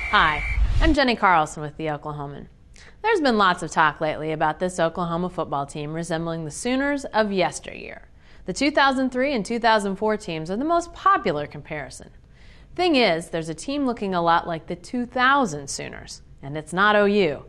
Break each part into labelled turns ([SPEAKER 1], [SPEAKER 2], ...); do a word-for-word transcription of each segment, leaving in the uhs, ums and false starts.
[SPEAKER 1] Hi, I'm Jenni Carlson with the Oklahoman. There's been lots of talk lately about this Oklahoma football team resembling the Sooners of yesteryear. The two thousand three and two thousand four teams are the most popular comparison. Thing is, there's a team looking a lot like the two thousand Sooners, and it's not O U.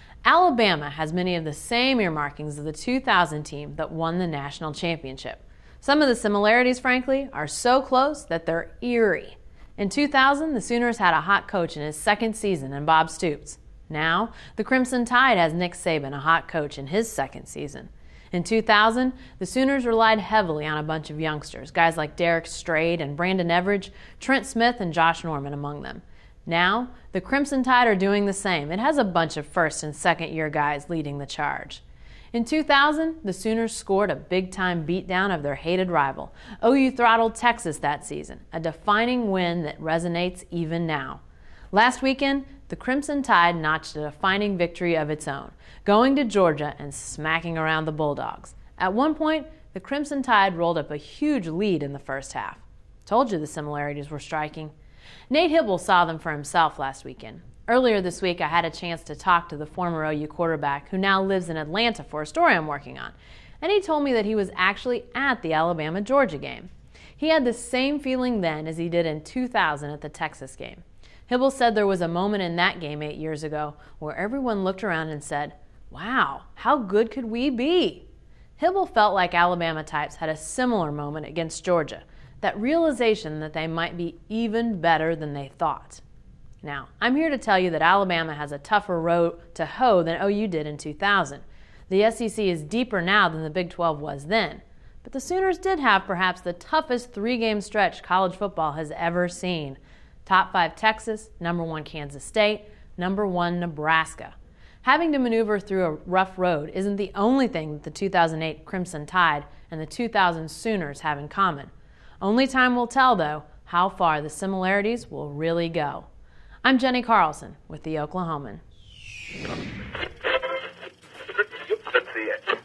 [SPEAKER 1] Alabama has many of the same earmarkings of the two thousand team that won the national championship. Some of the similarities, frankly, are so close that they're eerie. In two thousand, the Sooners had a hot coach in his second season in Bob Stoops. Now, the Crimson Tide has Nick Saban, a hot coach in his second season. In two thousand, the Sooners relied heavily on a bunch of youngsters, guys like Derek Strade and Brandon Everidge, Trent Smith and Josh Norman among them. Now, the Crimson Tide are doing the same. It has a bunch of first and second year guys leading the charge. In two thousand, the Sooners scored a big-time beatdown of their hated rival. O U throttled Texas that season, a defining win that resonates even now. Last weekend, the Crimson Tide notched a defining victory of its own, going to Georgia and smacking around the Bulldogs. At one point, the Crimson Tide rolled up a huge lead in the first half. Told you the similarities were striking. Nate Hibble saw them for himself last weekend. Earlier this week, I had a chance to talk to the former O U quarterback who now lives in Atlanta for a story I'm working on, and he told me that he was actually at the Alabama-Georgia game. He had the same feeling then as he did in two thousand at the Texas game. Hibble said there was a moment in that game eight years ago where everyone looked around and said, "Wow, how good could we be?" Hibble felt like Alabama types had a similar moment against Georgia, that realization that they might be even better than they thought. Now, I'm here to tell you that Alabama has a tougher road to hoe than O U did in two thousand. The S E C is deeper now than the Big twelve was then. But the Sooners did have perhaps the toughest three-game stretch college football has ever seen. Top five Texas, number one Kansas State, number one Nebraska. Having to maneuver through a rough road isn't the only thing that the two thousand eight Crimson Tide and the two thousand Sooners have in common. Only time will tell, though, how far the similarities will really go. I'm Jenni Carlson with the Oklahoman.
[SPEAKER 2] Let's see it.